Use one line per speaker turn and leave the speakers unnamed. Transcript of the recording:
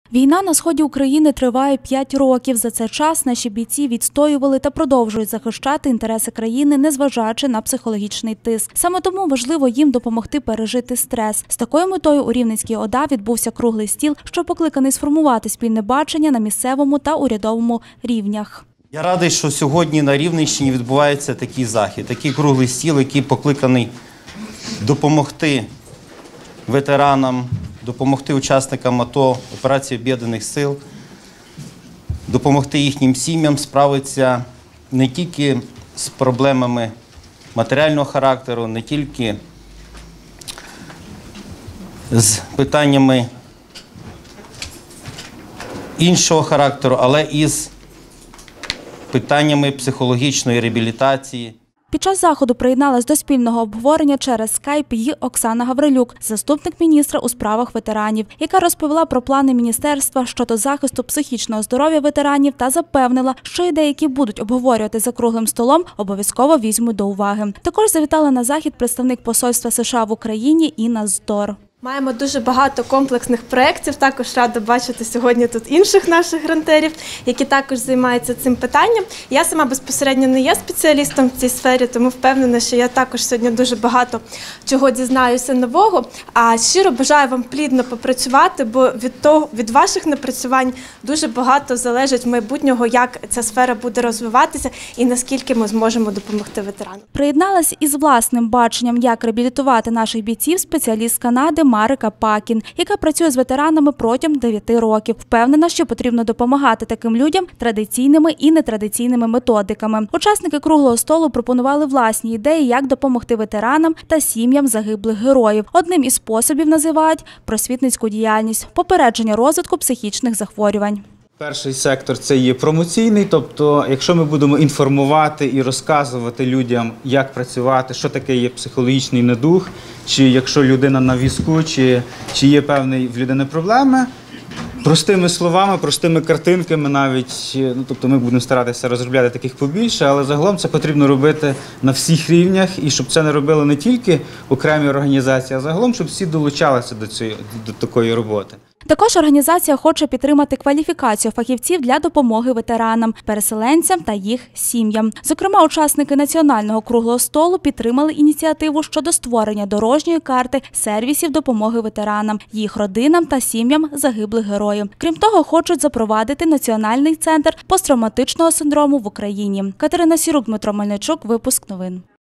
Війна на сході України триває 5 років. За цей час наші бійці відстоювали та продовжують захищати інтереси країни, незважаючи на психологічний тиск. Саме тому важливо їм допомогти пережити стрес. З такою метою у Рівненській ОДА відбувся круглий стіл, що покликаний сформувати спільне бачення на місцевому та урядовому рівнях.
Я радий, що сьогодні на Рівненщині відбувається такий захід, такий круглий стіл, який покликаний допомогти ветеранам, допомогти учасникам АТО, операції Об'єднаних сил, допомогти їхнім сім'ям справитися не тільки з проблемами матеріального характеру, не тільки з питаннями іншого характеру, але і з питаннями психологічної реабілітації.
Під час заходу приєдналась до спільного обговорення через скайп і Оксана Гаврилюк, заступник міністра у справах ветеранів, яка розповіла про плани міністерства щодо захисту психічного здоров'я ветеранів та запевнила, що ідеї, які будуть обговорювати за круглим столом, обов'язково візьмуть до уваги. Також завітала на захід представник посольства США в Україні Інна Здор.
Маємо дуже багато комплексних проєктів, також рада бачити сьогодні тут інших наших грантерів, які також займаються цим питанням. Я сама безпосередньо не є спеціалістом в цій сфері, тому впевнена, що я також сьогодні дуже багато чого дізнаюся нового. А щиро бажаю вам плідно попрацювати, бо від ваших напрацювань дуже багато залежить майбутнього, як ця сфера буде розвиватися і наскільки ми зможемо допомогти ветеранам.
Приєдналась із власним баченням, як реабілітувати наших бійців, спеціаліст з Канади Марика Пакін, яка працює з ветеранами протягом 9 років. Впевнена, що потрібно допомагати таким людям традиційними і нетрадиційними методиками. Учасники круглого столу пропонували власні ідеї, як допомогти ветеранам та сім'ям загиблих героїв. Одним із способів називають просвітницьку діяльність – попередження розвитку психічних захворювань.
Перший сектор – це є промоційний, тобто якщо ми будемо інформувати і розказувати людям, як працювати, що таке є психологічний недуг, чи якщо людина на візку, чи є певні в людини проблеми, простими словами, простими картинками навіть, тобто ми будемо старатися розробляти таких побільше, але загалом це потрібно робити на всіх рівнях і щоб це не робили не тільки окремі організації, а загалом, щоб всі долучалися до такої роботи.
Також організація хоче підтримати кваліфікацію фахівців для допомоги ветеранам, переселенцям та їх сім'ям. Зокрема, учасники національного круглого столу підтримали ініціативу щодо створення дорожньої карти сервісів допомоги ветеранам, їх родинам та сім'ям загиблих героїв. Крім того, хочуть запровадити Національний центр посттравматичного синдрому в Україні. Катерина Сірук, Дмитро Мельничук, випуск новин.